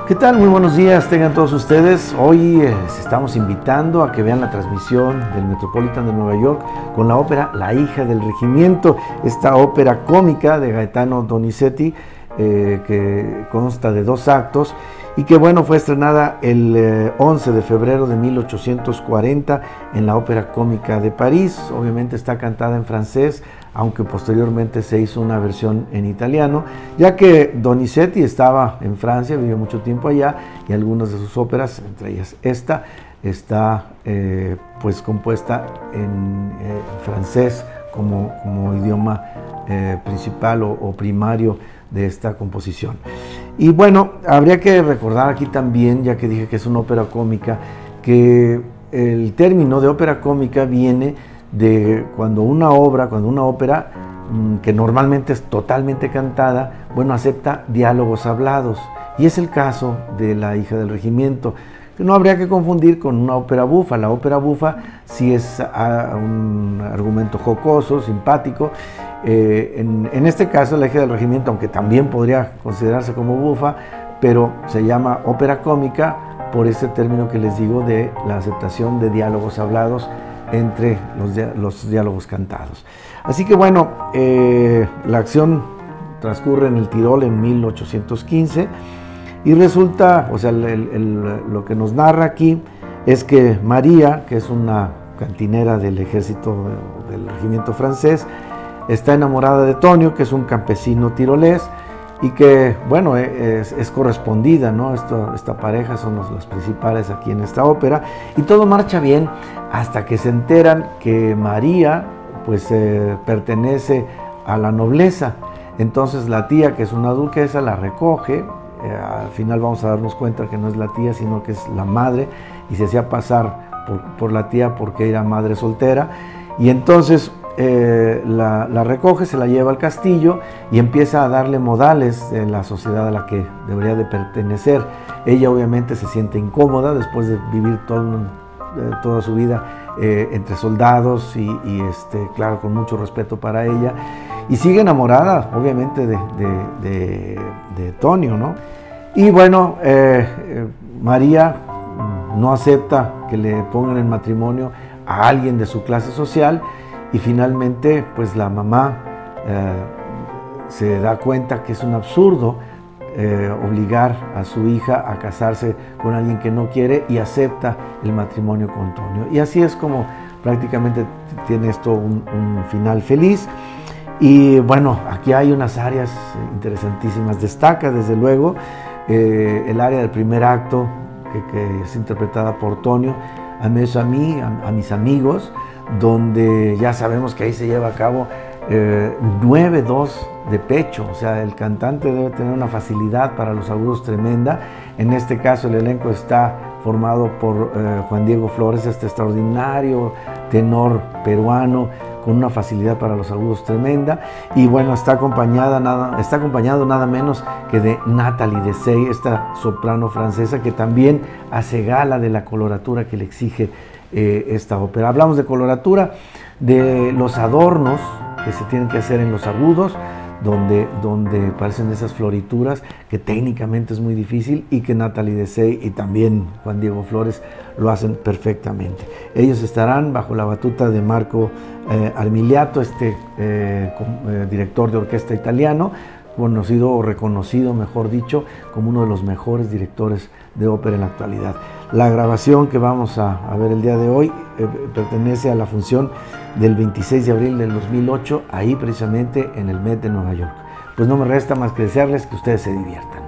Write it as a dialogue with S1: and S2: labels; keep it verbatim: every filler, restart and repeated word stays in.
S1: ¿Qué tal? Muy buenos días, tengan todos ustedes. Hoy eh, les estamos invitando a que vean la transmisión del Metropolitan de Nueva York con la ópera La hija del regimiento, esta ópera cómica de Gaetano Donizetti eh, que consta de dos actos y que bueno, fue estrenada el eh, once de febrero de mil ochocientos cuarenta en la Ópera Cómica de París. Obviamente está cantada en francés, aunque posteriormente se hizo una versión en italiano, ya que Donizetti estaba en Francia, vivió mucho tiempo allá, y algunas de sus óperas, entre ellas esta, está eh, pues compuesta en eh, francés como, como idioma eh, principal o, o primario de esta composición. Y bueno, habría que recordar aquí también, ya que dije que es una ópera cómica, que el término de ópera cómica viene de cuando una obra, cuando una ópera, que normalmente es totalmente cantada, bueno, acepta diálogos hablados. Y es el caso de La hija del regimiento, que no habría que confundir con una ópera bufa. La ópera bufa sí es a, un argumento jocoso, simpático. Eh, en, en este caso, La hija del regimiento, aunque también podría considerarse como bufa, pero se llama ópera cómica por ese término que les digo de la aceptación de diálogos hablados entre los, los diálogos cantados. Así que bueno, eh, la acción transcurre en el Tirol en mil ochocientos quince y resulta, o sea, el, el, lo que nos narra aquí es que María, que es una cantinera del ejército del regimiento francés, está enamorada de Tonio, que es un campesino tirolés, y que, bueno, es, es correspondida, ¿no? Esto, esta pareja son los, los principales aquí en esta ópera, y todo marcha bien hasta que se enteran que María, pues, eh, pertenece a la nobleza. Entonces la tía, que es una duquesa, la recoge. Eh, al final vamos a darnos cuenta que no es la tía, sino que es la madre, y se hacía pasar por, por la tía porque era madre soltera, y entonces Eh, la, la recoge, se la lleva al castillo y empieza a darle modales de la sociedad a la que debería de pertenecer. Ella obviamente se siente incómoda después de vivir todo, eh, toda su vida eh, entre soldados y, y este, claro, con mucho respeto para ella, y sigue enamorada obviamente de, de, de, de Tonio, ¿no? Y bueno, eh, eh, María no acepta que le pongan en matrimonio a alguien de su clase social. Y finalmente, pues la mamá eh, se da cuenta que es un absurdo eh, obligar a su hija a casarse con alguien que no quiere, y acepta el matrimonio con Tonio. Y así es como prácticamente tiene esto un, un final feliz. Y bueno, aquí hay unas áreas interesantísimas. Destaca desde luego eh, el área del primer acto, que, que es interpretada por Tonio, a mes a mí, a, a mis amigos, donde ya sabemos que ahí se lleva a cabo eh, nueve dos de pecho. O sea, el cantante debe tener una facilidad para los agudos tremenda. En este caso el elenco está formado por eh, Juan Diego Flores, este extraordinario tenor peruano con una facilidad para los agudos tremenda, y bueno, está acompañada nada, está acompañado nada menos que de Nathalie Dessay, esta soprano francesa que también hace gala de la coloratura que le exige eh, esta ópera. Hablamos de coloratura, de los adornos que se tienen que hacer en los agudos, donde, donde aparecen esas florituras, que técnicamente es muy difícil, y que Nathalie Dessay y también Juan Diego Flores lo hacen perfectamente. Ellos estarán bajo la batuta de Marco eh, Armiliato, este eh, com, eh, director de orquesta italiano, conocido o reconocido, mejor dicho, como uno de los mejores directores de ópera en la actualidad. La grabación que vamos a, a ver el día de hoy eh, pertenece a la función del veintiséis de abril del dos mil ocho, ahí precisamente en el Met de Nueva York. Pues no me resta más que desearles que ustedes se diviertan.